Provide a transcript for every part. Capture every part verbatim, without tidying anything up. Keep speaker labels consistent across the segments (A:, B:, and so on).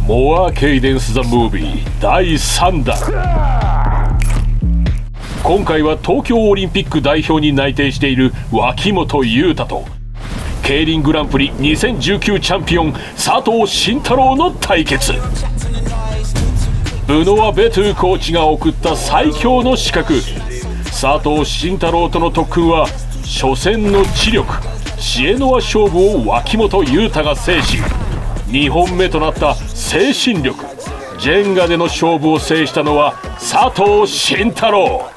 A: モア・ケイデンス・ザ・ムービーだいさんだん。今回は東京オリンピック代表に内定している脇本雄太と競輪グランプリにせんじゅうきゅうチャンピオン佐藤慎太郎の対決。ブノワ・ベトゥーコーチが送った最強の刺客佐藤慎太郎との特訓は初戦の知力シエノア勝負を脇本雄太が制し、にほんめとなった精神力ジェンガでの勝負を制したのは佐藤慎太郎。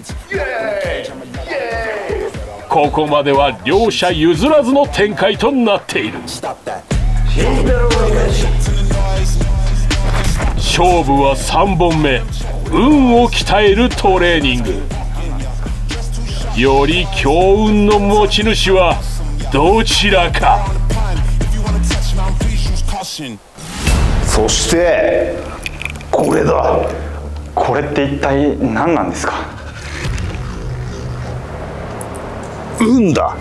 A: ここまでは両者譲らずの展開となっている。勝負はさんぼんめ、運を鍛えるトレーニング。より強運の持ち主はどちらか。
B: そしてこれだ。これって一体何なんですか？運だ。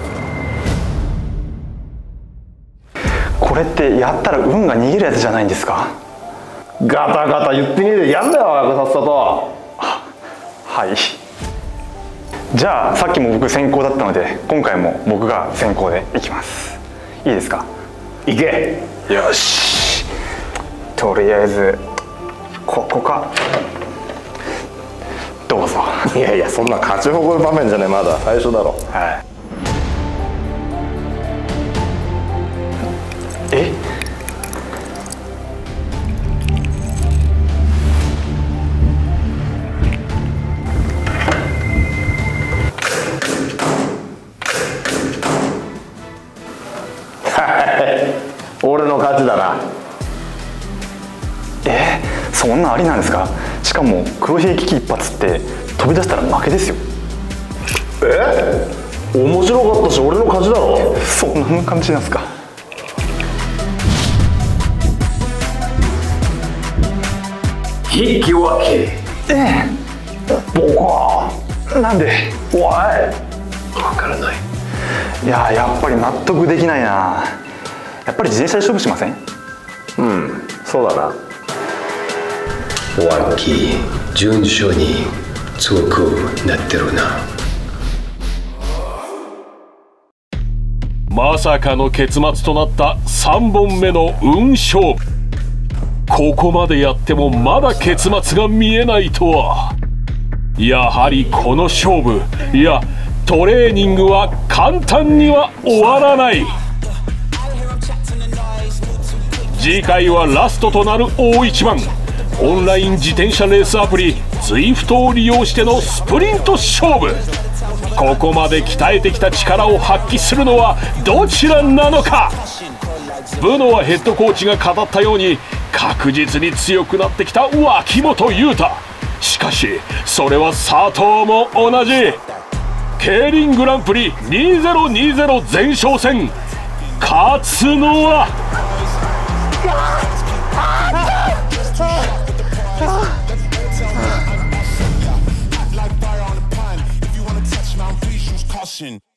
B: これってやったら運が逃げるやつじゃないんですか？
C: ガタガタ言ってねえでやんだよ、さっさと。
B: はい。じゃあさっきも僕先行だったので今回も僕が先行でいきます。いいですか？
C: いけ。
B: よし。とりあえずここか。どうぞ。
C: いやいや、そんな勝ち誇る場面じゃねえ、まだ最初だろ。
B: はい。え？
C: 俺の勝ちだな。
B: えー、そんなありなんですか？しかも黒ひげ危機一発って飛び出したら負けですよ。
C: え？面白かったし俺の勝ちだろ。
B: そんな感じなんですか？
A: 引き分け。
B: ええ、僕はなんで？
C: おい、
A: わからない。
B: いや、やっぱり納得できないな。やっぱり自転車で勝負しません？
C: うん、そうだな。
D: ワッキー、順調に強くなってるな。
A: まさかの結末となったさんぼんめの運勝負。ここまでやってもまだ結末が見えないとは。やはりこの勝負、いやトレーニングは簡単には終わらない。次回はラストとなる大一番、オンライン自転車レースアプリ ズイフト を利用してのスプリント勝負。ここまで鍛えてきた力を発揮するのはどちらなのか。ブノワヘッドコーチが語ったように確実に強くなってきた脇本雄太。しかしそれは佐藤も同じ。競輪グランプリにせんにじゅう前哨戦、勝つのは
E: Caution.